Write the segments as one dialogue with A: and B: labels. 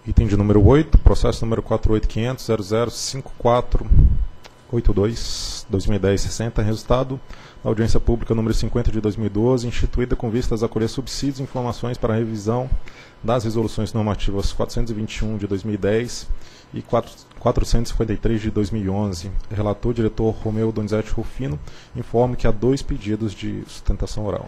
A: Item de número 8, processo número 48.500.005482/2010-60, resultado da audiência pública número 50 de 2012, instituída com vistas a colher subsídios e informações para a revisão das resoluções normativas 421 de 2010 e 453 de 2011. Relator, diretor Romeu Donizete Rufino, informo que há 2 pedidos de sustentação oral.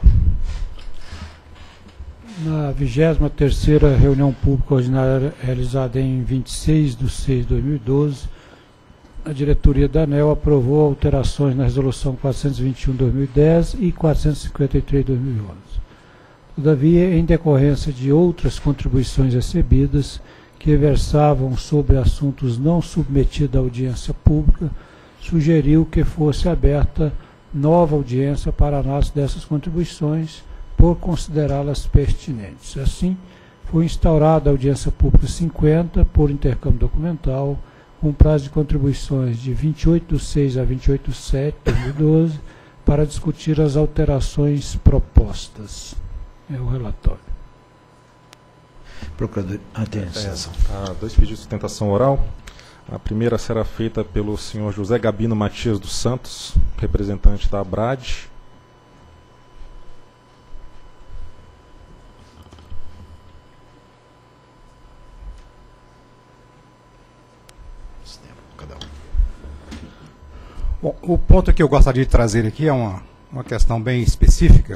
B: Na 23ª reunião pública ordinária realizada em 26/6/2012, a diretoria da ANEEL aprovou alterações na resolução 421/2010 e 453/2011. Todavia, em decorrência de outras contribuições recebidas que versavam sobre assuntos não submetidos à audiência pública, sugeriu que fosse aberta nova audiência para análise dessas contribuições, por considerá-las pertinentes. Assim, foi instaurada a audiência pública 50 por intercâmbio documental, com prazo de contribuições de 28/6 a 28/7/2012, para discutir as alterações propostas. É o relatório.
C: Procurador, tem licença.
A: Há 2 pedidos de sustentação oral. A primeira será feita pelo senhor José Gabino Matias dos Santos, representante da ABRAD.
D: Bom, o ponto que eu gostaria de trazer aqui é uma questão bem específica,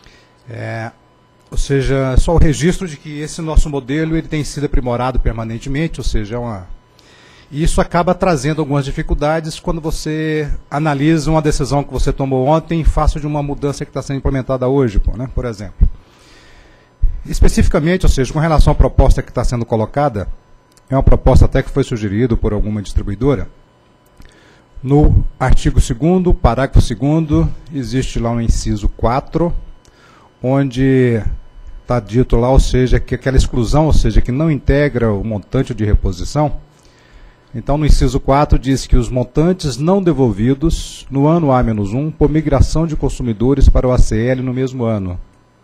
D: ou seja, só o registro de que esse nosso modelo ele tem sido aprimorado permanentemente, ou seja, e isso acaba trazendo algumas dificuldades quando você analisa uma decisão que você tomou ontem face de uma mudança que está sendo implementada hoje, por exemplo. Especificamente, ou seja, com relação à proposta que está sendo colocada, é uma proposta até que foi sugerida por alguma distribuidora. No artigo 2º, parágrafo 2º, existe lá um inciso 4, onde está dito lá, ou seja, que aquela exclusão, ou seja, que não integra o montante de reposição. Então, no inciso 4, diz que os montantes não devolvidos no ano A-1 por migração de consumidores para o ACL no mesmo ano.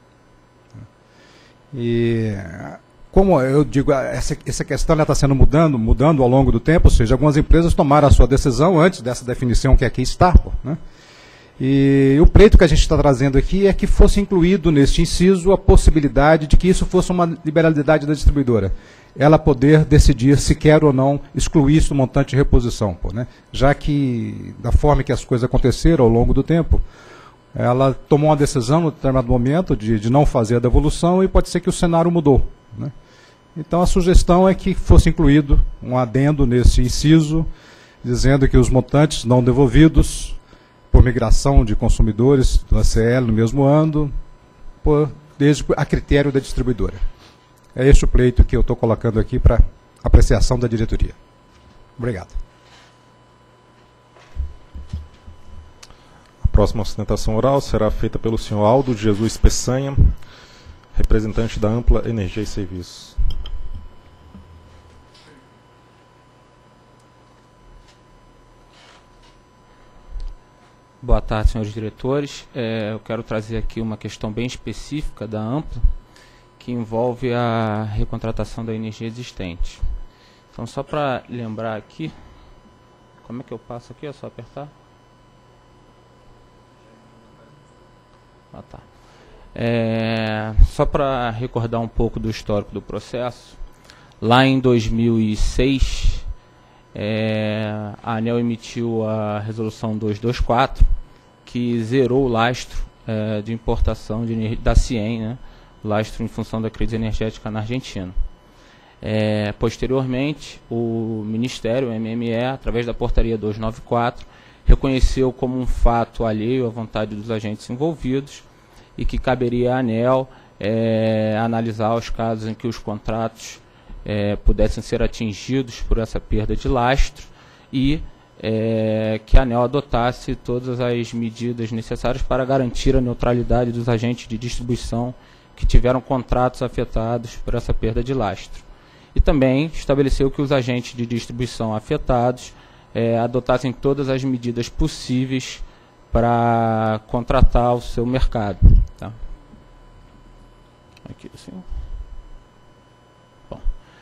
D: E como eu digo, essa questão está sendo mudando ao longo do tempo, ou seja, algumas empresas tomaram a sua decisão antes dessa definição que aqui está. E o pleito que a gente está trazendo aqui é que fosse incluído neste inciso a possibilidade de que isso fosse uma liberalidade da distribuidora. Ela poder decidir se quer ou não excluir isso do montante de reposição. Já que, da forma que as coisas aconteceram ao longo do tempo, ela tomou uma decisão no determinado momento de não fazer a devolução e pode ser que o cenário mudou. Então, a sugestão é que fosse incluído um adendo nesse inciso, dizendo que os montantes não devolvidos por migração de consumidores do ACL no mesmo ano, desde a critério da distribuidora. É este o pleito que eu estou colocando aqui para apreciação da diretoria. Obrigado.
A: A próxima sustentação oral será feita pelo senhor Aldo de Jesus Peçanha, representante da Ampla Energia e Serviços.
E: Boa tarde, senhores diretores. Eu quero trazer aqui uma questão bem específica da Ampla, que envolve a recontratação da energia existente. Então, só para lembrar aqui, como é que eu passo aqui? É só apertar? Tá. Só para recordar um pouco do histórico do processo, lá em 2006, a ANEEL emitiu a resolução 224, que zerou o lastro de importação da CIEM, lastro em função da crise energética na Argentina. Posteriormente, o Ministério, o MME, através da portaria 294, reconheceu como um fato alheio à vontade dos agentes envolvidos e que caberia à ANEEL analisar os casos em que os contratos pudessem ser atingidos por essa perda de lastro e que a ANEEL adotasse todas as medidas necessárias para garantir a neutralidade dos agentes de distribuição que tiveram contratos afetados por essa perda de lastro. E também estabeleceu que os agentes de distribuição afetados adotassem todas as medidas possíveis para contratar o seu mercado. Tá? Aqui assim. Bom.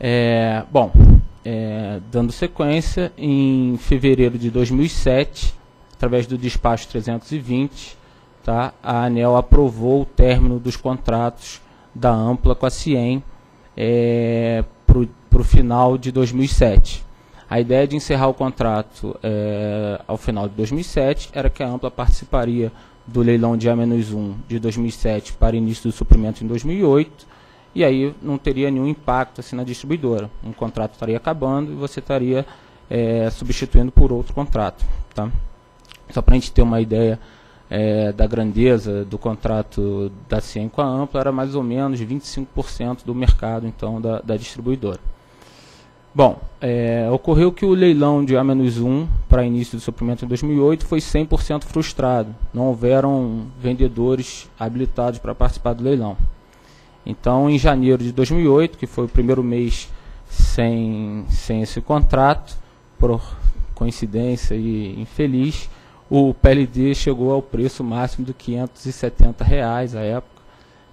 E: Dando sequência, em fevereiro de 2007, através do despacho 320, tá, a ANEEL aprovou o término dos contratos da Ampla com a CIEM para o final de 2007. A ideia de encerrar o contrato ao final de 2007 era que a Ampla participaria do leilão de A-1 de 2007 para início do suprimento em 2008, e aí não teria nenhum impacto assim, na distribuidora. Um contrato estaria acabando e você estaria substituindo por outro contrato. Tá? Só para a gente ter uma ideia da grandeza do contrato da CIEM com a Ampla, era mais ou menos 25% do mercado então, da distribuidora. Bom, ocorreu que o leilão de A-1 para início do suprimento em 2008 foi 100% frustrado. Não houveram vendedores habilitados para participar do leilão. Então, em janeiro de 2008, que foi o primeiro mês sem esse contrato, por coincidência e infeliz, o PLD chegou ao preço máximo de R$ 570 à época,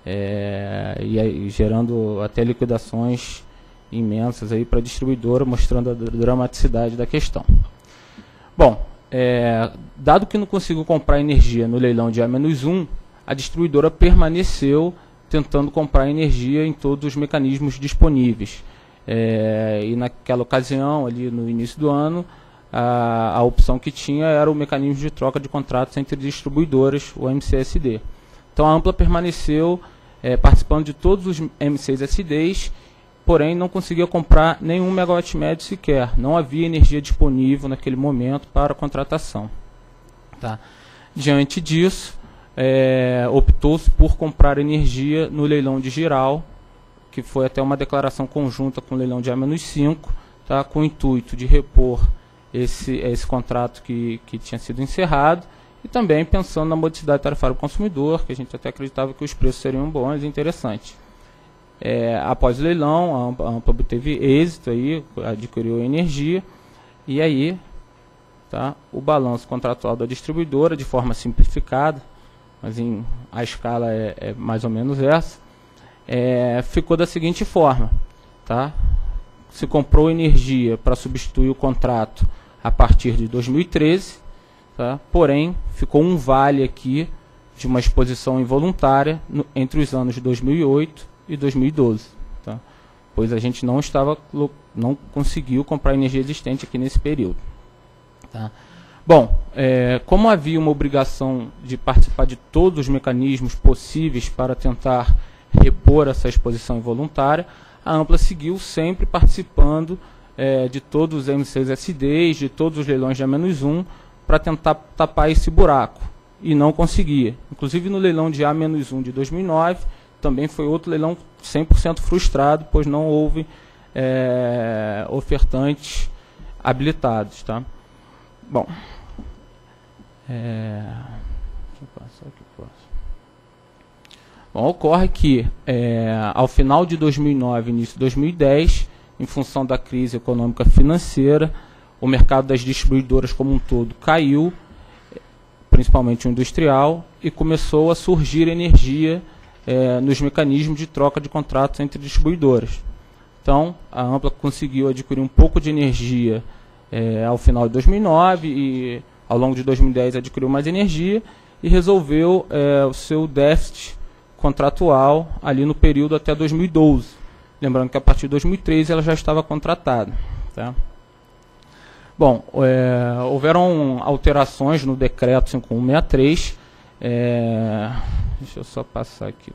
E: e gerando até liquidações imensas aí para a distribuidora, mostrando a dramaticidade da questão. Bom, dado que não conseguiu comprar energia no leilão de A-1, a distribuidora permaneceu tentando comprar energia em todos os mecanismos disponíveis. E naquela ocasião, ali no início do ano, a opção que tinha era o mecanismo de troca de contratos entre distribuidoras, o MCSD. Então a Ampla permaneceu participando de todos os M6SDs, porém não conseguia comprar nenhum megawatt médio sequer. Não havia energia disponível naquele momento para contratação. Tá? Diante disso, optou-se por comprar energia no leilão de Jirau, que foi até uma declaração conjunta com o leilão de A-5, tá? Com o intuito de repor esse contrato que tinha sido encerrado, e também pensando na modicidade tarifária do consumidor, que a gente até acreditava que os preços seriam bons e interessantes. Após o leilão, a Ampla obteve êxito, aí, adquiriu energia, e aí tá, o balanço contratual da distribuidora, de forma simplificada, mas a escala é mais ou menos essa, ficou da seguinte forma. Tá? Se comprou energia para substituir o contrato a partir de 2013, tá? Porém, ficou um vale aqui de uma exposição involuntária entre os anos de 2008 e 2012, tá? Pois a gente não conseguiu comprar energia existente aqui nesse período. Tá? Bom, como havia uma obrigação de participar de todos os mecanismos possíveis para tentar repor essa exposição involuntária, a Ampla seguiu sempre participando de todos os M6SDs, de todos os leilões de A-1, para tentar tapar esse buraco, e não conseguia. Inclusive no leilão de A-1 de 2009, também foi outro leilão 100% frustrado, pois não houve ofertantes habilitados. Tá? Bom, deixa eu passar aqui próximo. Bom, ocorre que, ao final de 2009 e início de 2010, em função da crise econômica financeira, o mercado das distribuidoras como um todo caiu, principalmente o industrial, e começou a surgir energia nos mecanismos de troca de contratos entre distribuidoras. Então, a Ampla conseguiu adquirir um pouco de energia ao final de 2009 e, ao longo de 2010, adquiriu mais energia e resolveu o seu déficit contratual ali no período até 2012. Lembrando que a partir de 2013 ela já estava contratada. Tá? Bom, houveram alterações no decreto 5163. Deixa eu só passar aqui.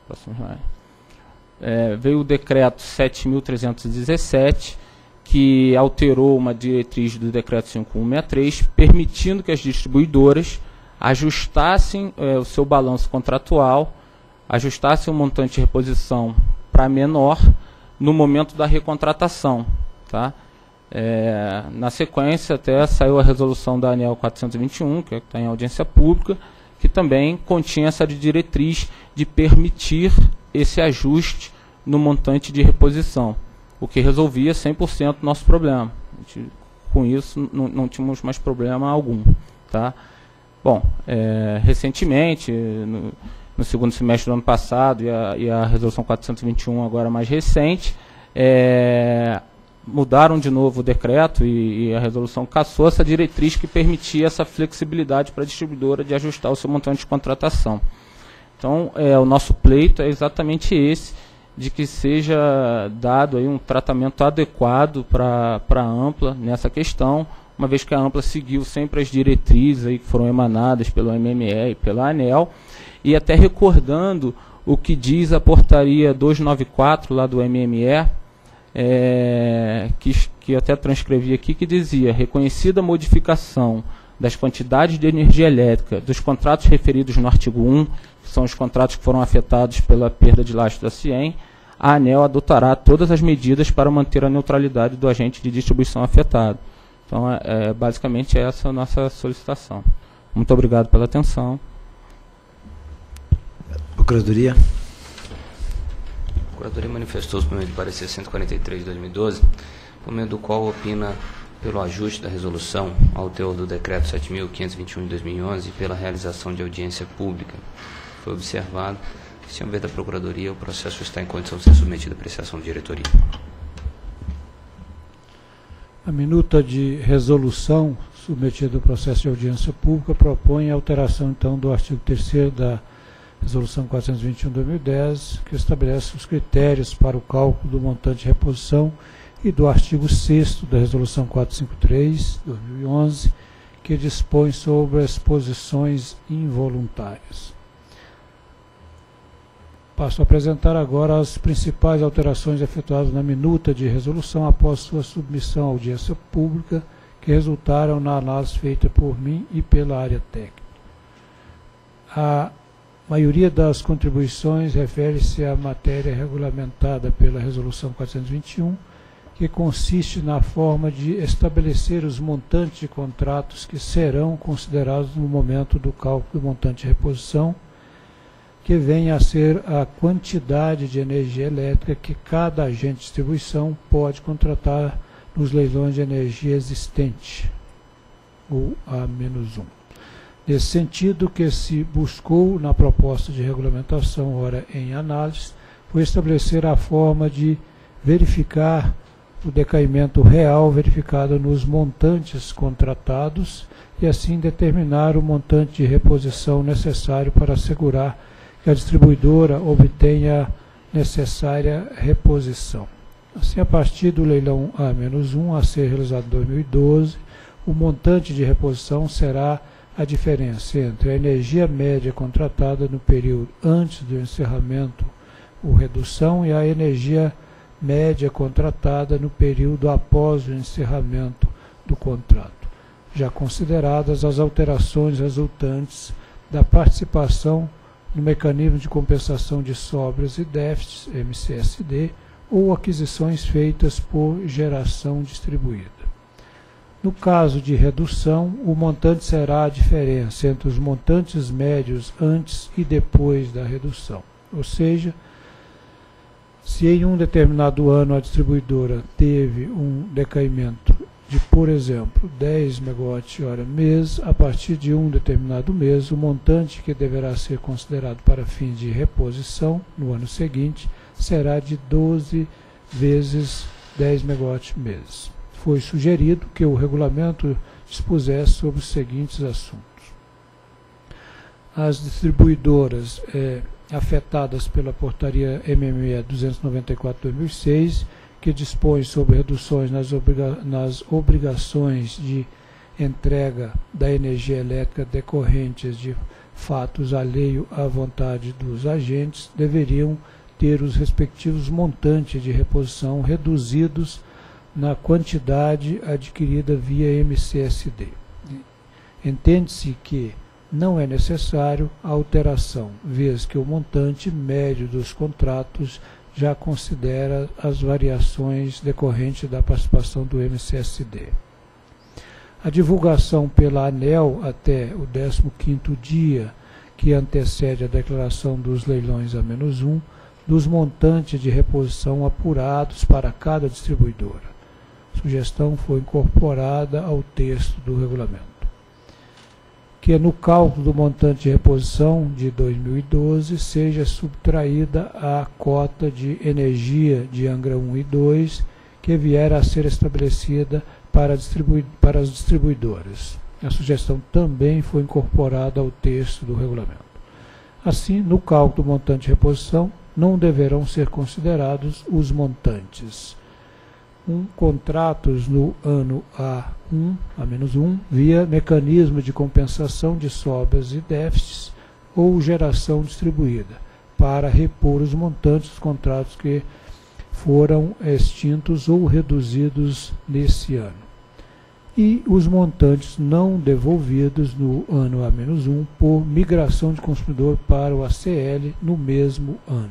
E: Veio o decreto 7.317, que alterou uma diretriz do decreto 5163, permitindo que as distribuidoras ajustassem o seu balanço contratual, ajustassem o montante de reposição para menor no momento da recontratação. Tá? Na sequência, até saiu a resolução da ANEEL 421, que está em audiência pública, que também continha essa diretriz de permitir esse ajuste no montante de reposição, o que resolvia 100% do nosso problema. Com isso, não tínhamos mais problema algum. Tá? Bom, recentemente, no segundo semestre do ano passado, e a resolução 421 agora mais recente, mudaram de novo o decreto e a resolução cassou essa diretriz que permitia essa flexibilidade para a distribuidora de ajustar o seu montante de contratação. Então, o nosso pleito é exatamente esse, de que seja dado aí um tratamento adequado para a Ampla nessa questão, uma vez que a Ampla seguiu sempre as diretrizes aí que foram emanadas pelo MME e pela ANEEL, e até recordando o que diz a portaria 294 lá do MME, que eu até transcrevi aqui, que dizia: reconhecida a modificação das quantidades de energia elétrica dos contratos referidos no artigo 1, que são os contratos que foram afetados pela perda de lastro da CIEM, a ANEEL adotará todas as medidas para manter a neutralidade do agente de distribuição afetado. Então, basicamente essa é a nossa solicitação. Muito obrigado pela atenção.
C: Procuradoria. A Procuradoria manifestou-se por meio do parecer 143 de 2012, por meio do qual opina pelo ajuste da resolução ao teor do decreto 7.521 de 2011 e pela realização de audiência pública. Foi observado que, sem haver da Procuradoria, o processo está em condição de ser submetido à apreciação da diretoria.
B: A minuta de resolução submetida ao processo de audiência pública propõe a alteração, então, do artigo 3º da Resolução 421/2010, que estabelece os critérios para o cálculo do montante de reposição, e do artigo 6º da Resolução 453/2011, que dispõe sobre as posições involuntárias. Passo a apresentar agora as principais alterações efetuadas na minuta de resolução após sua submissão à audiência pública, que resultaram na análise feita por mim e pela área técnica. A maioria das contribuições refere-se à matéria regulamentada pela Resolução 421, que consiste na forma de estabelecer os montantes de contratos que serão considerados no momento do cálculo do montante de reposição, que vem a ser a quantidade de energia elétrica que cada agente de distribuição pode contratar nos leilões de energia existente, ou A-1. Nesse sentido, que se buscou na proposta de regulamentação ora em análise, foi estabelecer a forma de verificar o decaimento real verificado nos montantes contratados e assim determinar o montante de reposição necessário para assegurar que a distribuidora obtenha a necessária reposição. Assim, a partir do leilão A-1 a ser realizado em 2012, o montante de reposição será a diferença entre a energia média contratada no período antes do encerramento ou redução e a energia média contratada no período após o encerramento do contrato, já consideradas as alterações resultantes da participação no mecanismo de compensação de sobras e déficits, MCSD, ou aquisições feitas por geração distribuída. No caso de redução, o montante será a diferença entre os montantes médios antes e depois da redução. Ou seja, se em um determinado ano a distribuidora teve um decaimento de, por exemplo, 10 MWh mês, a partir de um determinado mês, o montante que deverá ser considerado para fins de reposição no ano seguinte será de 12 vezes 10 MW mês. Foi sugerido que o regulamento dispusesse sobre os seguintes assuntos. As distribuidoras afetadas pela portaria MME 294/2006, que dispõe sobre reduções nas obrigações de entrega da energia elétrica decorrentes de fatos alheio à vontade dos agentes, deveriam ter os respectivos montantes de reposição reduzidos na quantidade adquirida via MCSD. Entende-se que não é necessário a alteração, vez que o montante médio dos contratos já considera as variações decorrentes da participação do MCSD. A divulgação pela ANEEL até o 15º dia que antecede a declaração dos leilões A-1, dos montantes de reposição apurados para cada distribuidora. A sugestão foi incorporada ao texto do regulamento. que no cálculo do montante de reposição de 2012 seja subtraída a cota de energia de Angra 1 e 2 que vier a ser estabelecida para as distribuidoras. A sugestão também foi incorporada ao texto do regulamento. Assim, no cálculo do montante de reposição, não deverão ser considerados os montantes contratos no ano A-1 via mecanismo de compensação de sobras e déficits ou geração distribuída, para repor os montantes dos contratos que foram extintos ou reduzidos nesse ano, e os montantes não devolvidos no ano A-1 por migração de consumidor para o ACL no mesmo ano.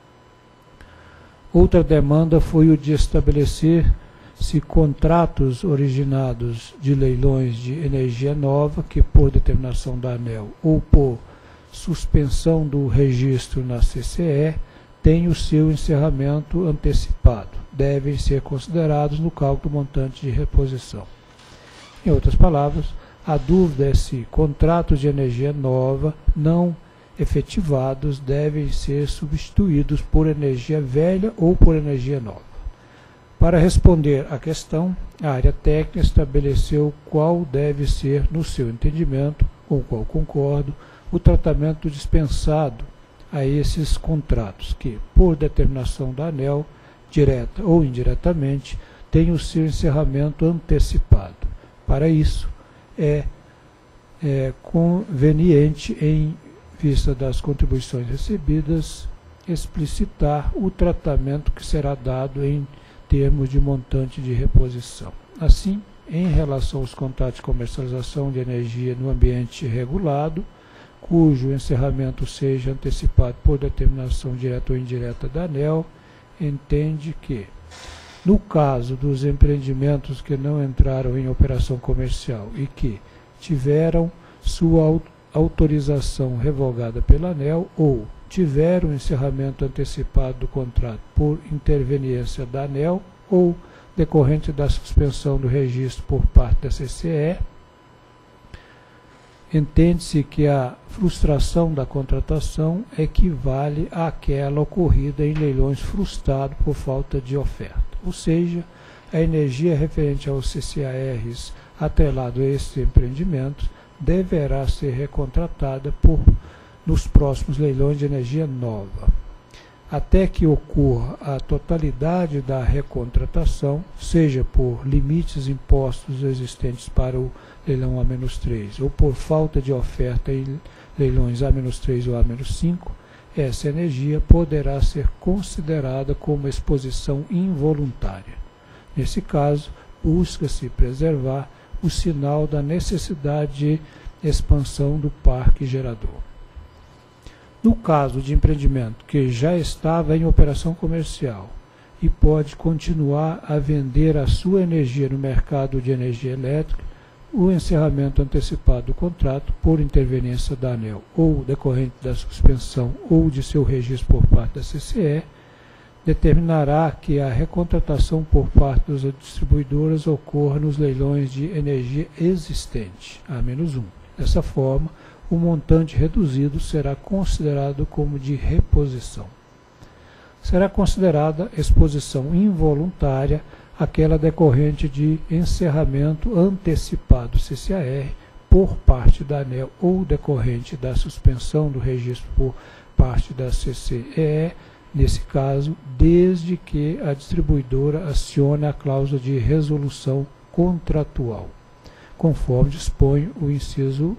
B: Outra demanda foi o de estabelecer se contratos originados de leilões de energia nova, que por determinação da ANEEL ou por suspensão do registro na CCE, têm o seu encerramento antecipado, devem ser considerados no cálculo do montante de reposição. Em outras palavras, a dúvida é se contratos de energia nova não efetivados devem ser substituídos por energia velha ou por energia nova. Para responder à questão, a área técnica estabeleceu qual deve ser, no seu entendimento, com o qual concordo, o tratamento dispensado a esses contratos que, por determinação da ANEEL, direta ou indiretamente, têm o seu encerramento antecipado. Para isso, é conveniente, em vista das contribuições recebidas, explicitar o tratamento que será dado em termos de montante de reposição. Assim, em relação aos contratos de comercialização de energia no ambiente regulado, cujo encerramento seja antecipado por determinação direta ou indireta da ANEEL, entende que, no caso dos empreendimentos que não entraram em operação comercial e que tiveram sua autorização revogada pela ANEEL ou tiveram encerramento antecipado do contrato por interveniência da ANEEL ou decorrente da suspensão do registro por parte da CCE, entende-se que a frustração da contratação equivale àquela ocorrida em leilões frustrados por falta de oferta. Ou seja, a energia referente aos CCARs atrelado a esses empreendimentos deverá ser recontratada nos próximos leilões de energia nova. Até que ocorra a totalidade da recontratação, seja por limites impostos existentes para o leilão A-3 ou por falta de oferta em leilões A-3 ou A-5, essa energia poderá ser considerada como exposição involuntária. Nesse caso, busca-se preservar o sinal da necessidade de expansão do parque gerador. No caso de empreendimento que já estava em operação comercial e pode continuar a vender a sua energia no mercado de energia elétrica, o encerramento antecipado do contrato por interveniência da ANEEL ou decorrente da suspensão ou de seu registro por parte da CCE, determinará que a recontratação por parte das distribuidoras ocorra nos leilões de energia existente, A-1. Dessa forma, o montante reduzido será considerado como de reposição. Será considerada exposição involuntária aquela decorrente de encerramento antecipado CCAR por parte da ANEEL ou decorrente da suspensão do registro por parte da CCEE, nesse caso, desde que a distribuidora acione a cláusula de resolução contratual, conforme dispõe o inciso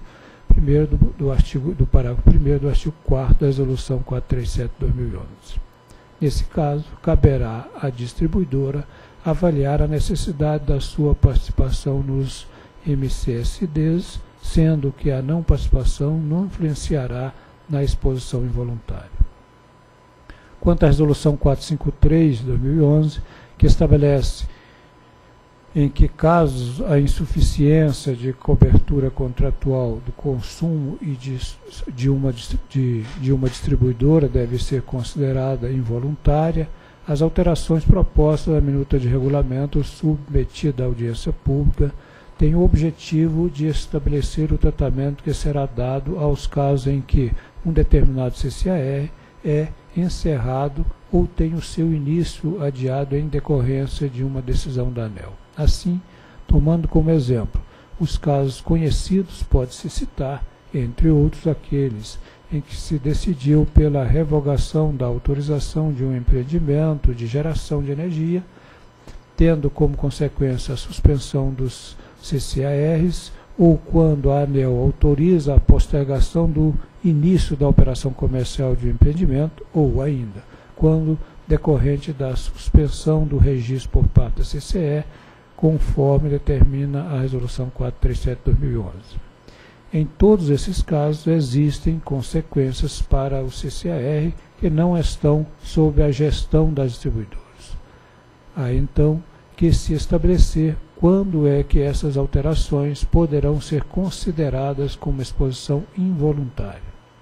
B: 1º do parágrafo 1º do artigo 4º da Resolução 437/2011. Nesse caso, caberá à distribuidora avaliar a necessidade da sua participação nos MCSDs, sendo que a não participação não influenciará na exposição involuntária. Quanto à Resolução 453/2011, que estabelece em que casos a insuficiência de cobertura contratual do consumo e de uma distribuidora deve ser considerada involuntária, as alterações propostas à minuta de regulamento submetida à audiência pública tem o objetivo de estabelecer o tratamento que será dado aos casos em que um determinado CCAR é encerrado ou tem o seu início adiado em decorrência de uma decisão da ANEEL. Assim, tomando como exemplo os casos conhecidos, pode-se citar, entre outros, aqueles em que se decidiu pela revogação da autorização de um empreendimento de geração de energia, tendo como consequência a suspensão dos CCARs, ou quando a ANEEL autoriza a postergação do início da operação comercial de um empreendimento, ou ainda, quando decorrente da suspensão do registro por parte da CCE, conforme determina a Resolução 437/2011. Em todos esses casos, existem consequências para o CCAR que não estão sob a gestão das distribuidoras. Há, então, que se estabelecer quando é que essas alterações poderão ser consideradas como exposição involuntária.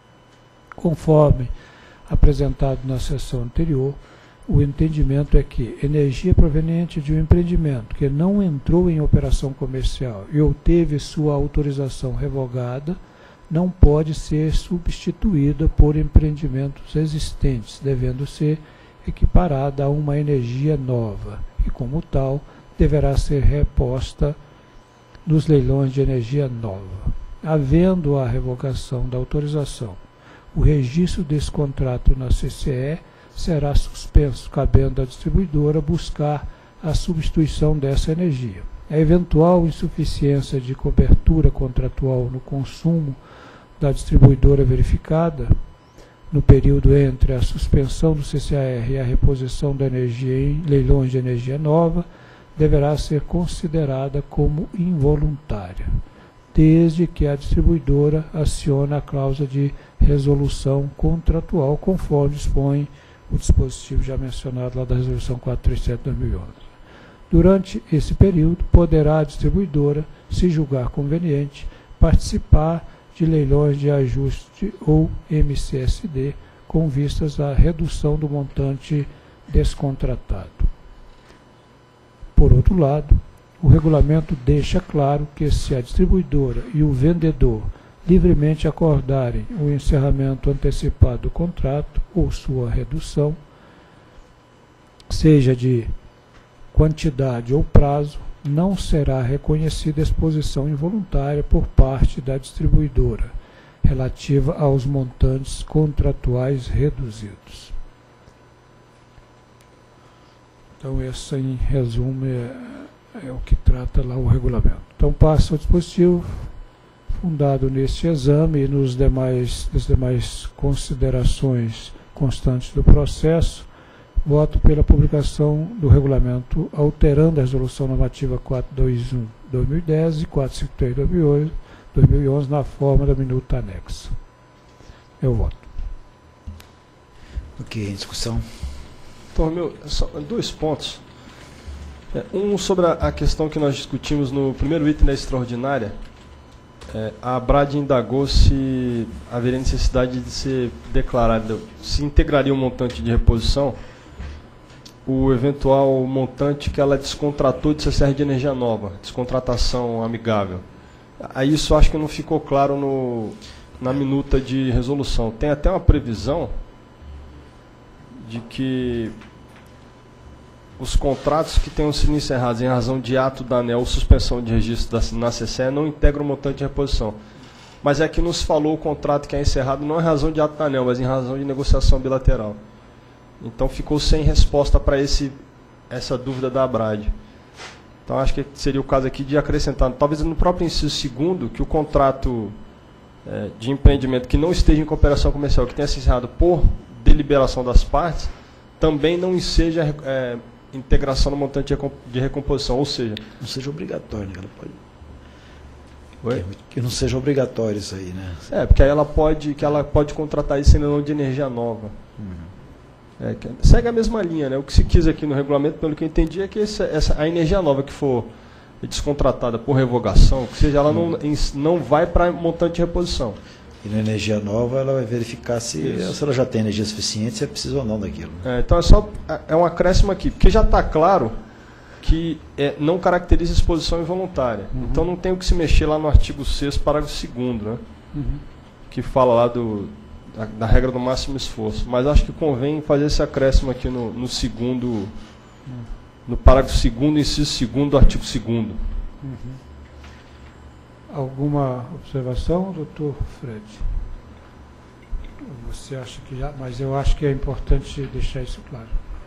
B: Conforme apresentado na sessão anterior, o entendimento é que energia proveniente de um empreendimento que não entrou em operação comercial e obteve sua autorização revogada não pode ser substituída por empreendimentos existentes, devendo ser equiparada a uma energia nova e, como tal, deverá ser reposta nos leilões de energia nova. Havendo a revogação da autorização, o registro desse contrato na CCE será suspenso, cabendo à distribuidora buscar a substituição dessa energia. A eventual insuficiência de cobertura contratual no consumo da distribuidora verificada no período entre a suspensão do CCAR e a reposição da energia em leilões de energia nova deverá ser considerada como involuntária, desde que a distribuidora acione a cláusula de resolução contratual, conforme dispõe o dispositivo já mencionado lá da Resolução 437/2011. Durante esse período, poderá a distribuidora, se julgar conveniente, participar de leilões de ajuste ou MCSD, com vistas à redução do montante descontratado. Por outro lado, o regulamento deixa claro que se a distribuidora e o vendedor livremente acordarem o encerramento antecipado do contrato ou sua redução, seja de quantidade ou prazo, não será reconhecida exposição involuntária por parte da distribuidora, relativa aos montantes contratuais reduzidos. Então, esse, em resumo, é o que trata lá o regulamento. Então, passa ao dispositivo, fundado neste exame e nas demais considerações constantes do processo, voto pela publicação do regulamento alterando a Resolução Normativa 421/2010 e 453/2011 na forma da minuta anexa. Eu voto.
F: Ok, em discussão.
G: Então, só dois pontos. Um sobre a questão que nós discutimos no primeiro item da extraordinária. A ABRAD indagou se haveria necessidade de ser declarado, se integraria um montante de reposição, o eventual montante que ela descontratou de CCR de energia nova, descontratação amigável. Aí isso acho que não ficou claro na minuta de resolução. Tem até uma previsão de que os contratos que tenham sido encerrados em razão de ato da ANEEL ou suspensão de registro na CCE não integram o montante de reposição. Mas é que nos falou o contrato que é encerrado não em razão de ato da ANEEL, mas em razão de negociação bilateral. Então ficou sem resposta para essa dúvida da ABRAD. Então acho que seria o caso aqui de acrescentar, talvez no próprio inciso 2º, que o contrato de empreendimento que não esteja em cooperação comercial, que tenha sido encerrado por deliberação das partes, também não seja integração no montante de recomposição, ou seja...
F: Não seja obrigatório, né? Ela pode...
G: Oi?
F: Que não seja obrigatório isso aí, né?
G: Porque aí ela pode contratar isso em leilão de energia nova. Segue a mesma linha, né? O que se quis aqui no regulamento, pelo que eu entendi, é que a energia nova que for descontratada por revogação, que seja, ela não vai para montante de reposição.
F: E na energia nova ela vai verificar se ela já tem energia suficiente, se é preciso ou não daquilo.
G: Então é um acréscimo aqui, porque já está claro que não caracteriza exposição involuntária. Então não tem o que se mexer lá no artigo 6º, parágrafo 2º, né? Que fala lá da regra do máximo esforço. Mas acho que convém fazer esse acréscimo aqui no segundo, no parágrafo 2º, inciso 2º do artigo 2º.
B: Alguma observação, doutor Fred? Você acha que já... Mas eu acho que é importante deixar isso claro.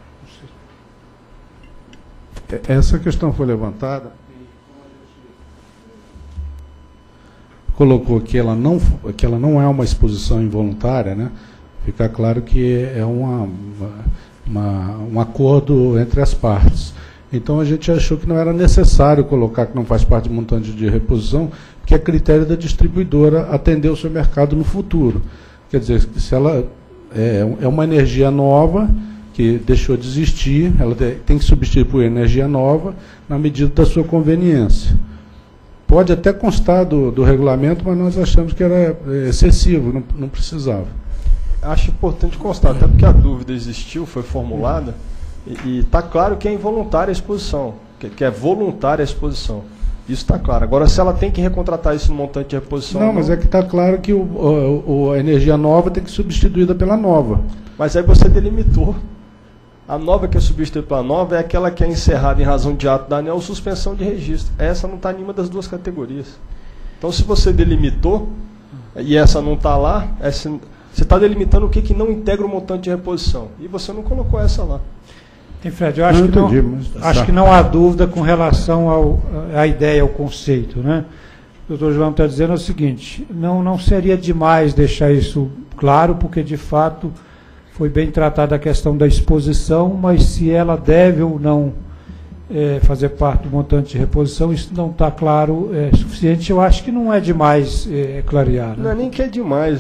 H: Essa questão foi levantada. Colocou que ela não é uma exposição involuntária, né? Fica claro que é um acordo entre as partes. Então a gente achou que não era necessário colocar que não faz parte do montante de reposição, porque é critério da distribuidora atender o seu mercado no futuro. Quer dizer, se ela é uma energia nova que deixou de existir, ela tem que substituir energia nova na medida da sua conveniência. Pode até constar do regulamento, mas nós achamos que era excessivo, não precisava.
G: Acho importante constar, até porque a dúvida existiu, foi formulada, e está claro que é involuntária a exposição, que é voluntária a exposição. Isso está claro. Agora, se ela tem que recontratar isso no montante de reposição...
H: Não, mas é que está claro que a energia nova tem que ser substituída pela nova.
G: Mas aí você delimitou. A nova que é substituída pela nova é aquela que é encerrada em razão de ato da ANEEL ou suspensão de registro. Essa não está em nenhuma das duas categorias. Então, se você delimitou, e essa não está lá, você está delimitando o que não integra o montante de reposição. E você não colocou essa lá.
B: Fred, eu acho que não há dúvida com relação à ideia, ao conceito, né? O doutor João está dizendo o seguinte, não seria demais deixar isso claro, porque de fato foi bem tratada a questão da exposição, mas se ela deve ou não fazer parte do montante de reposição, isso não está claro, suficiente. Eu acho que não é demais clarear. Né?
G: Não é nem que é demais.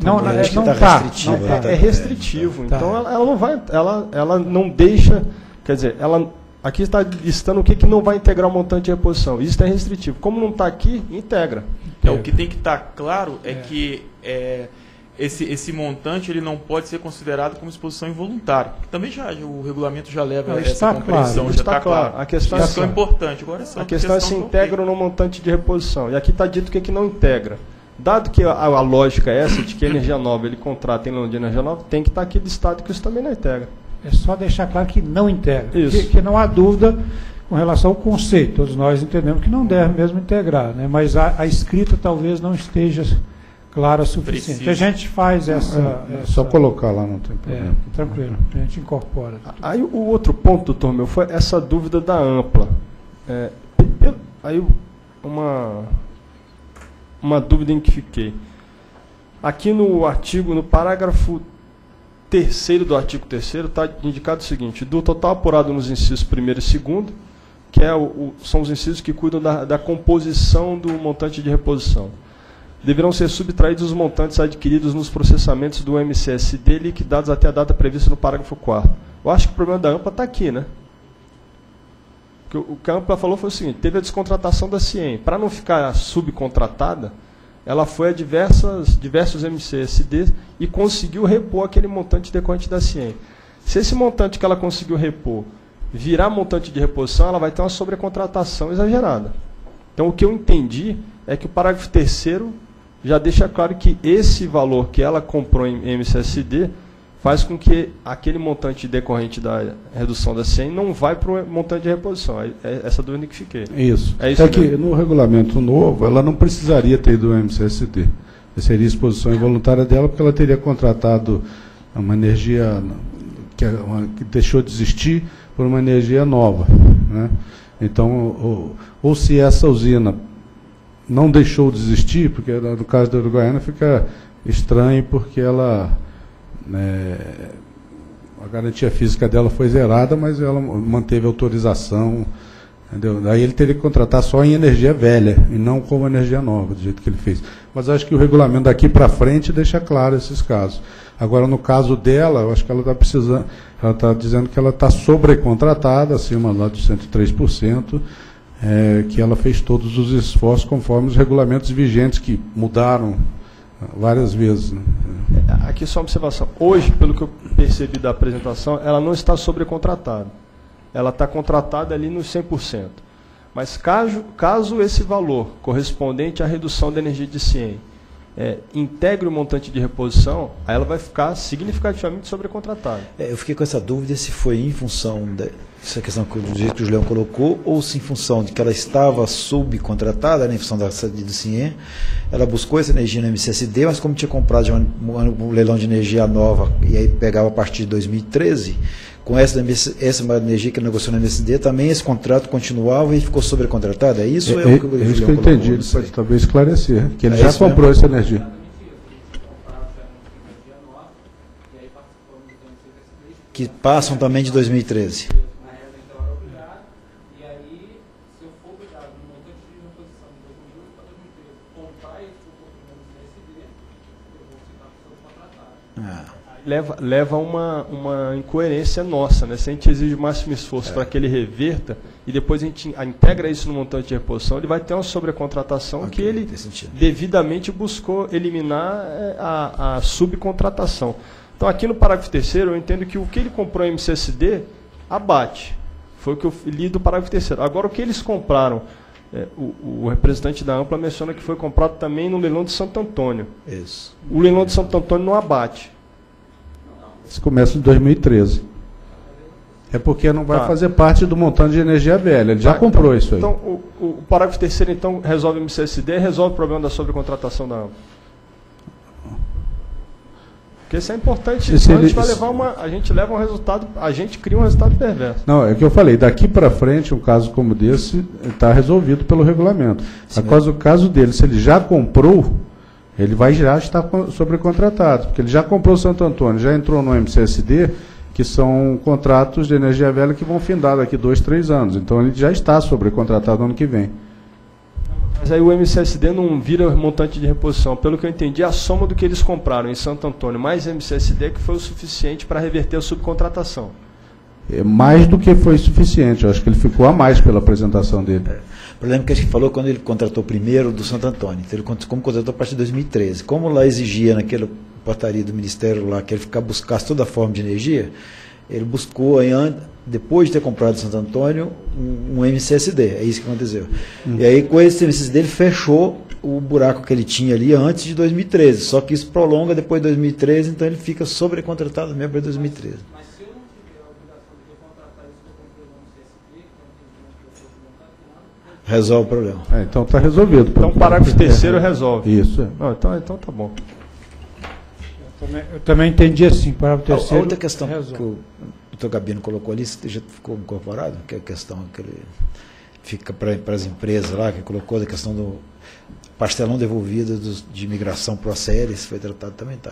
F: É
G: restritivo. Tá. Então ela não vai, ela não deixa, quer dizer, ela aqui está listando o que não vai integrar o montante de reposição. Isso é restritivo. Como não está aqui, integra.
I: O que tem que estar claro é que esse montante ele não pode ser considerado como exposição involuntária. Também o regulamento já leva essa compreensão,
G: claro,
I: já está claro.
G: A questão
I: é importante. Agora
G: a questão é se integra no montante de reposição. E aqui está dito que não integra. Dado que a lógica é essa, de que a energia nova ele contrata em nome de energia nova, tem que estar aqui listado que isso também não integra.
B: É só deixar claro que não integra.
G: Isso.
B: Que não há dúvida com relação ao conceito. Todos nós entendemos que não deve mesmo integrar, né? Mas a escrita talvez não esteja clara o suficiente. A gente faz essa...
H: Só colocar lá, não tem problema.
B: Tranquilo, a gente incorpora.
G: Aí o outro ponto, doutor meu, foi essa dúvida da ampla. Aí uma dúvida em que fiquei. Aqui no parágrafo 3º do artigo 3º está indicado o seguinte, do total apurado nos incisos 1º e 2º, que são os incisos que cuidam da composição do montante de reposição. Deverão ser subtraídos os montantes adquiridos nos processamentos do MCSD liquidados até a data prevista no parágrafo 4º. Eu acho que o problema da AMPA está aqui, né? O que a AMPA falou foi o seguinte, teve a descontratação da CIEM. Para não ficar subcontratada, ela foi a diversos MCSDs e conseguiu repor aquele montante decorrente da CIEM. Se esse montante que ela conseguiu repor virar montante de reposição, ela vai ter uma sobrecontratação exagerada. Então, o que eu entendi é que o parágrafo 3º já deixa claro que esse valor que ela comprou em MCSD faz com que aquele montante decorrente da redução da CIEM não vai para o montante de reposição. É essa dúvida que fiquei.
H: Isso. É que no regulamento novo, ela não precisaria ter ido ao MCSD. Seria exposição involuntária dela, porque ela teria contratado uma energia que deixou de existir por uma energia nova. Né? Então, ou se essa usina não deixou de existir, porque no caso da Uruguaiana fica estranho, porque ela... a garantia física dela foi zerada, mas ela manteve autorização. Entendeu? Daí ele teria que contratar só em energia velha, e não como energia nova, do jeito que ele fez. Mas acho que o regulamento daqui para frente deixa claro esses casos. Agora, no caso dela, eu acho que ela está precisando, ela está dizendo que ela está sobrecontratada, acima lá dos 103%, que ela fez todos os esforços conforme os regulamentos vigentes, que mudaram várias vezes. Né?
G: Aqui só uma observação. Hoje, pelo que eu percebi da apresentação, ela não está sobrecontratada. ela está contratada ali nos 100%. Mas caso esse valor correspondente à redução da energia de CIEM integre o montante de reposição, aí ela vai ficar significativamente sobrecontratada.
F: Eu fiquei com essa dúvida se foi em função dessa questão do jeito que o Julião colocou, ou se em função de que ela estava subcontratada, né, em função do CIEM, ela buscou essa energia no MCSD, mas como tinha comprado já um leilão de energia nova, e aí pegava a partir de 2013, com essa energia que ele negociou no MSD, também esse contrato continuava e ficou sobrecontratado? É isso?
H: É isso que eu entendi, ele pode talvez esclarecer, que ele já comprou essa energia.
F: Que passam também de 2013.
G: Leva uma incoerência nossa, né? Se a gente exige o máximo esforço para que ele reverta e depois a gente integra isso no montante de reposição, ele vai ter uma sobrecontratação que ele devidamente buscou eliminar a subcontratação. Então, aqui no parágrafo 3º, eu entendo que o que ele comprou em MCSD abate. Foi o que eu li do parágrafo 3º. Agora, o que eles compraram, o representante da Ampla menciona que foi comprado também no leilão de Santo Antônio.
F: Isso.
G: O leilão de Santo Antônio não abate.
H: Esse começa em 2013. É porque não vai fazer parte do montante de energia velha. Ele já comprou isso aí.
G: Então, o parágrafo 3º, então, resolve o MCSD e resolve o problema da sobrecontratação da Ampla. Porque isso é importante, senão a gente leva um resultado, a gente cria um resultado perverso.
H: Não, é o que eu falei, daqui para frente, um caso como desse está resolvido pelo regulamento. O caso dele, se ele já comprou, ele vai já estar sobrecontratado, porque ele já comprou o Santo Antônio, já entrou no MCSD, que são contratos de energia velha que vão findar daqui 2, 3 anos. Então ele já está sobrecontratado no ano que vem.
G: Mas aí o MCSD não vira montante de reposição. Pelo que eu entendi, a soma do que eles compraram em Santo Antônio mais MCSD que foi o suficiente para reverter a subcontratação.
H: É mais do que foi suficiente. Eu acho que ele ficou a mais pela apresentação dele.
F: O problema que a gente falou quando ele contratou primeiro do Santo Antônio. Então, ele contratou a partir de 2013. Como lá exigia naquela portaria do Ministério lá que ele buscasse toda a forma de energia, ele buscou, depois de ter comprado o Santo Antônio, um MCSD. É isso que aconteceu. E aí, com esse MCSD, ele fechou o buraco que ele tinha ali antes de 2013. Só que isso prolonga depois de 2013, então ele fica sobrecontratado mesmo para 2013.
E: Mas se eu não tiver a obrigação de recontratar isso que eu comprei no MCSD, que não tem
F: resolve o problema.
H: Então está resolvido.
G: Então o parágrafo 3º resolve.
H: Isso.
G: Não, então tá bom.
B: Eu também entendi assim, parágrafo 3º.
F: A outra questão que o Dr. Gabino colocou ali, já ficou incorporado, que é a questão que ele fica para as empresas lá, que colocou a questão do pastelão devolvido de imigração para o ACL, isso foi tratado também, tá? Né?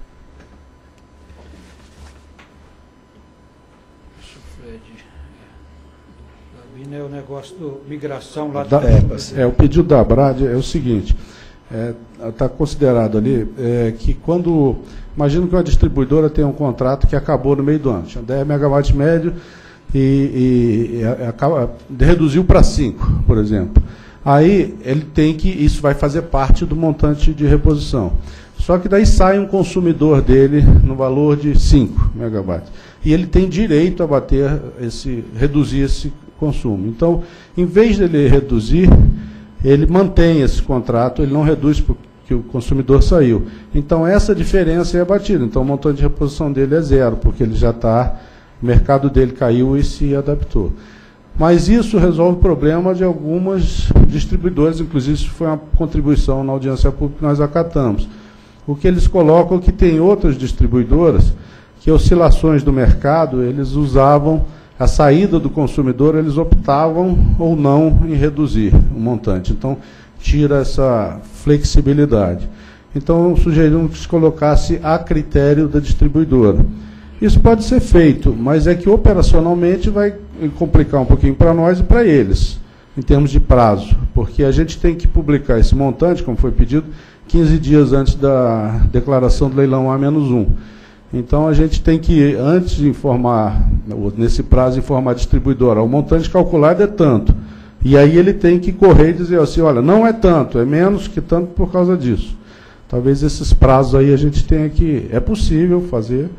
B: Gabino é o negócio do migração lá.
H: O pedido da ABRAD é o seguinte... Está considerado ali que quando... Imagina que uma distribuidora tem um contrato que acabou no meio do ano, tinha 10 megawatts médio e reduziu para 5, por exemplo. Aí ele tem que... Isso vai fazer parte do montante de reposição. Só que daí sai um consumidor dele no valor de 5 megawatts. E ele tem direito a reduzir esse consumo. Então, em vez dele reduzir... ele mantém esse contrato, ele não reduz porque o consumidor saiu. Então, essa diferença é abatida. Então, o montante de reposição dele é 0, porque ele já está... O mercado dele caiu e se adaptou. Mas isso resolve o problema de algumas distribuidoras, inclusive isso foi uma contribuição na audiência pública que nós acatamos. O que eles colocam é que tem outras distribuidoras que oscilações do mercado, eles usavam... A saída do consumidor, eles optavam ou não em reduzir o montante. Então, tira essa flexibilidade. Então, sugerimos que se colocasse a critério da distribuidora. Isso pode ser feito, mas é que operacionalmente vai complicar um pouquinho para nós e para eles, em termos de prazo. Porque a gente tem que publicar esse montante, como foi pedido, 15 dias antes da declaração do leilão A-1. Então, a gente tem que, antes de informar, nesse prazo, informar a distribuidora, o montante calculado é tanto. E aí ele tem que correr e dizer assim, olha, não é tanto, é menos que tanto por causa disso. Talvez esses prazos aí a gente tenha que... É possível fazer,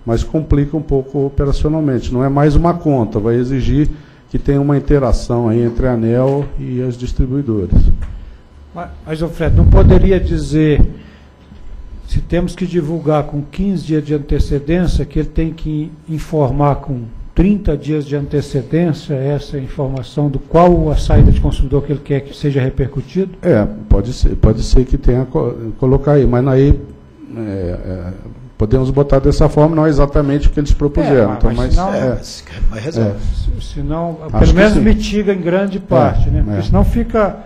H: mas complica um pouco operacionalmente. Não é mais uma conta, vai exigir que tenha uma interação aí entre a ANEEL e as distribuidoras.
B: Mas, Fred, não poderia dizer, se temos que divulgar com 15 dias de antecedência, que ele tem que informar com 30 dias de antecedência essa informação do qual a saída de consumidor que ele quer que seja repercutido?
H: Pode ser que tenha colocar aí, mas aí podemos botar dessa forma, não é exatamente o que eles propuseram.
F: Mas resolve.
B: Senão, pelo menos mitiga em grande parte, né? Porque senão fica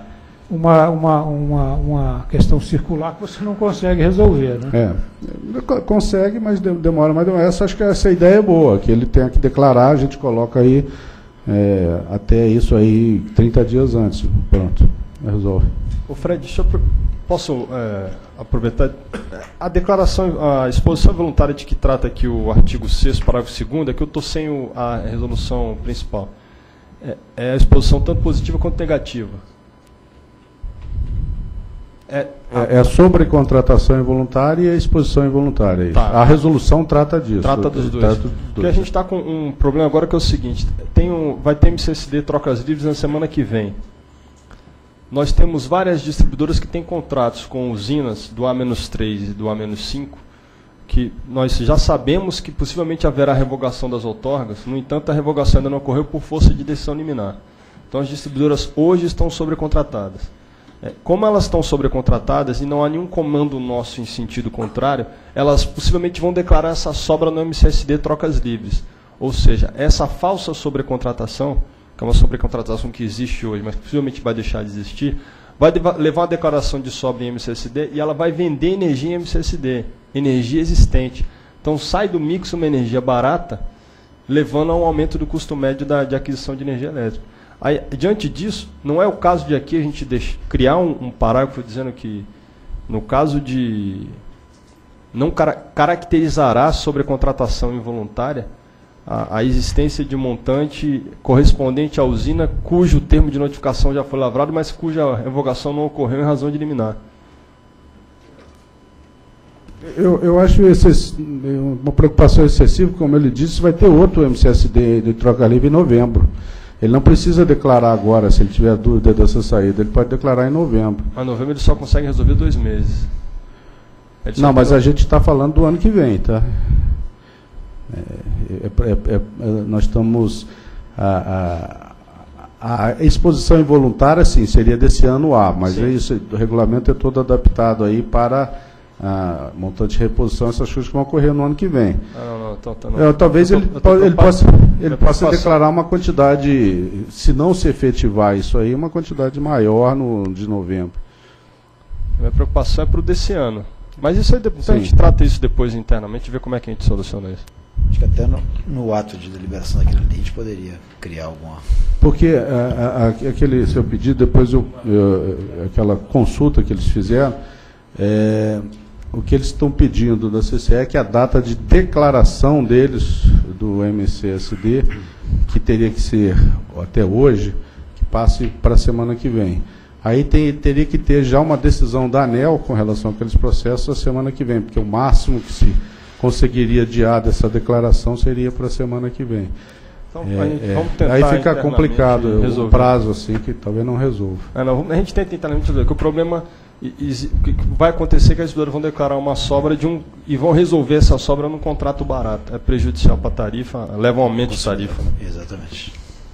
B: uma questão circular que você não consegue resolver, né?
H: Consegue, mas demora mais. Acho que essa ideia é boa, que ele tenha que declarar, a gente coloca aí até isso aí 30 dias antes. Pronto, resolve.
G: Ô Fred, posso aproveitar? A declaração, a exposição voluntária de que trata aqui o artigo 6º, parágrafo 2º, é que eu estou sem a resolução principal. É a exposição tanto positiva quanto negativa.
H: É sobre contratação involuntária e a exposição involuntária. Tá. A resolução trata disso.
G: Trata dos dois. Porque a gente está com um problema agora que é o seguinte, vai ter MCSD trocas livres na semana que vem. Nós temos várias distribuidoras que têm contratos com usinas do A-3 e do A-5, que nós já sabemos que possivelmente haverá revogação das outorgas, no entanto a revogação ainda não ocorreu por força de decisão liminar. Então as distribuidoras hoje estão sobrecontratadas. Como elas estão sobrecontratadas e não há nenhum comando nosso em sentido contrário, elas possivelmente vão declarar essa sobra no MCSD trocas livres. Ou seja, essa falsa sobrecontratação, que é uma sobrecontratação que existe hoje, mas que possivelmente vai deixar de existir, vai levar uma declaração de sobra em MCSD e ela vai vender energia em MCSD, energia existente. Então sai do mix uma energia barata, levando a um aumento do custo médio de aquisição de energia elétrica. Aí, diante disso, não é o caso de aqui a gente criar um parágrafo dizendo que, no caso de não caracterizará a sobrecontratação involuntária a existência de montante correspondente à usina cujo termo de notificação já foi lavrado, mas cuja revogação não ocorreu em razão de liminar.
H: Eu acho uma preocupação excessiva, como ele disse, vai ter outro MCSD de troca livre em novembro. Ele não precisa declarar agora, se ele tiver dúvida dessa saída, ele pode declarar em novembro.
G: Mas em novembro ele só consegue resolver 2 meses.
H: Não, mas a gente está falando do ano que vem, tá? Nós estamos... A exposição involuntária, sim, seria desse ano A, mas o regulamento é todo adaptado aí para montante de reposição, essas coisas que vão ocorrer no ano que vem. Talvez ele possa declarar uma quantidade, se não se efetivar isso aí, uma quantidade maior de novembro.
G: Minha preocupação é para o desse ano. Mas isso aí, a gente trata isso depois internamente e vê como é que a gente soluciona isso.
F: Acho que até no ato de deliberação daquele lei a gente poderia criar alguma...
H: Porque aquele seu pedido, depois aquela consulta que eles fizeram, o que eles estão pedindo da CCE é que a data de declaração deles do MCSD, que teria que ser até hoje, que passe para a semana que vem. Aí teria que ter já uma decisão da ANEEL com relação àqueles processos a semana que vem, porque o máximo que se conseguiria adiar dessa declaração seria para a semana que vem.
G: Então, vamos tentar
H: aí fica complicado o prazo, assim, que talvez não resolva.
G: A gente tenta internamente resolver, que o problema... O que vai acontecer é que as distribuidoras vão declarar uma sobra e vão resolver essa sobra num contrato barato. É prejudicial para a tarifa, leva um aumento de tarifa. Né?
F: Exatamente.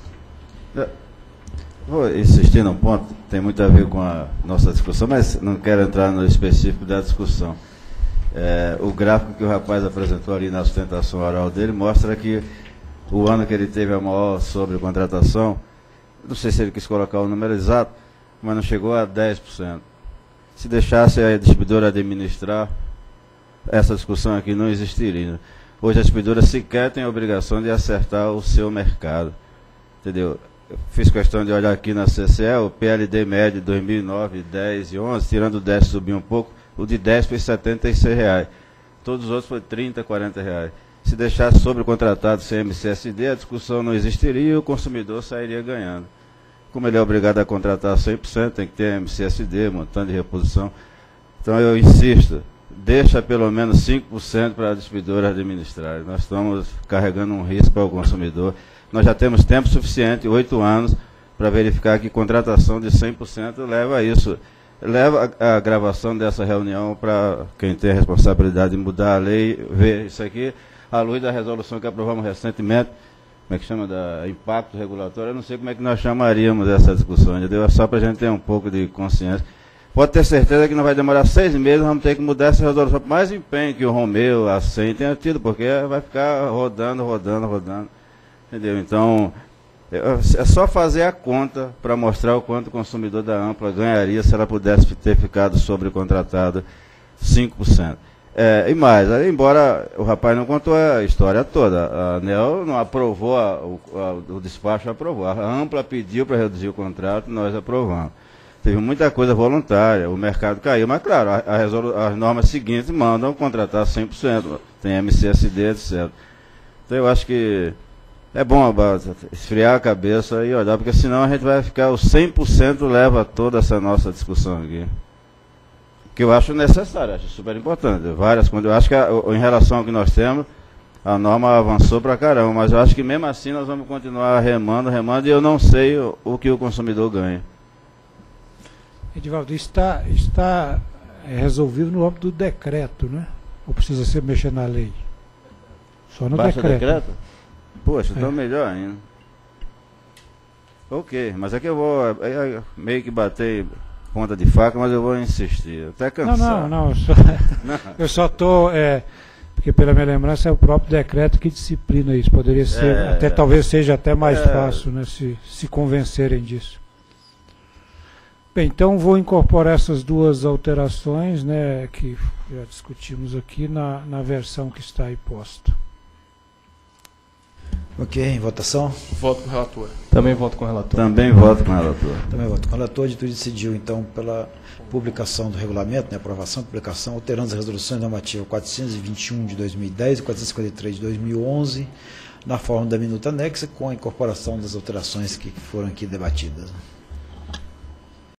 J: Vou insistir num ponto, tem muito a ver com a nossa discussão, mas não quero entrar no específico da discussão. O gráfico que o rapaz apresentou ali na sustentação oral dele mostra que o ano que ele teve a maior sobrecontratação, não sei se ele quis colocar o número exato, mas não chegou a 10%. Se deixasse a distribuidora administrar, essa discussão aqui não existiria. Hoje a distribuidora sequer tem a obrigação de acertar o seu mercado. Entendeu? Eu fiz questão de olhar aqui na CCE, o PLD médio de 2009, 10 e 11, tirando o 10 subiu um pouco, o de 10 foi R$ 76. Todos os outros foi R$ 30, R$ 40. Se deixasse sobrecontratado sem MCSD, a discussão não existiria e o consumidor sairia ganhando. Como ele é obrigado a contratar 100%, tem que ter MCSD, montante de reposição. Então eu insisto, deixa pelo menos 5% para a distribuidora administrar. Nós estamos carregando um risco para o consumidor. Nós já temos tempo suficiente, 8 anos, para verificar que contratação de 100% leva a isso. Leva a gravação dessa reunião para quem tem a responsabilidade de mudar a lei, ver isso aqui, à luz da resolução que aprovamos recentemente, como é que chama, da impacto regulatório, eu não sei como é que nós chamaríamos dessa discussão, entendeu? É só para a gente ter um pouco de consciência. Pode ter certeza que não vai demorar 6 meses, vamos ter que mudar essa resolução, por mais empenho que o Romeu, a SEM tenha tido, porque vai ficar rodando, entendeu? Então, é só fazer a conta para mostrar o quanto o consumidor da Ampla ganharia se ela pudesse ter ficado sobrecontratado 5%. E mais, embora o rapaz não contou a história toda, a ANEEL não aprovou, o despacho aprovou, a Ampla pediu para reduzir o contrato, nós aprovamos. Teve muita coisa voluntária, o mercado caiu, mas claro, as normas seguintes mandam contratar 100%, tem MCSD, etc. Então eu acho que é bom esfriar a cabeça e olhar, porque senão a gente vai ficar, o 100% leva toda essa nossa discussão aqui. Que eu acho necessário, acho super importante. Eu acho que em relação ao que nós temos, a norma avançou pra caramba, mas eu acho que mesmo assim nós vamos continuar remando, e eu não sei o que o consumidor ganha.
B: Edivaldo, está resolvido no âmbito do decreto, né? Ou precisa ser mexer na lei? Só no
J: Baixa
B: decreto.
J: Decreto? Poxa, então melhor ainda. Ok, mas aqui eu vou meio que bater ponta de faca, mas eu vou insistir. Até cansar.
B: Não. Eu só estou... porque pela minha lembrança é o próprio decreto que disciplina isso. Poderia ser, talvez seja até mais fácil, né, se convencerem disso. Bem, então vou incorporar essas duas alterações, né, que já discutimos aqui na versão que está aí posta.
F: Ok, em votação?
I: Voto com o relator.
G: Também voto com o relator.
J: Também voto com o relator.
F: Também voto com o relator. A diretoria decidiu, então, pela publicação do regulamento, né, aprovação, publicação, alterando as resoluções normativas 421 de 2010 e 453 de 2011, na forma da minuta anexa, com a incorporação das alterações que foram aqui debatidas.